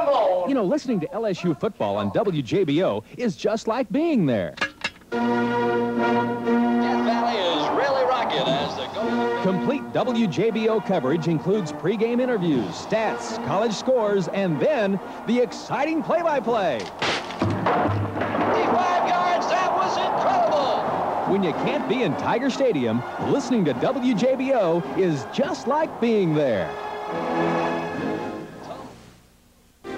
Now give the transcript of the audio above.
You know, listening to LSU football on WJBO is just like being there. Death Valley is really rocking as the goal. Complete WJBO coverage includes pregame interviews, stats, college scores, and then the exciting play-by-play. 55 yards, that was incredible. When you can't be in Tiger Stadium, listening to WJBO is just like being there.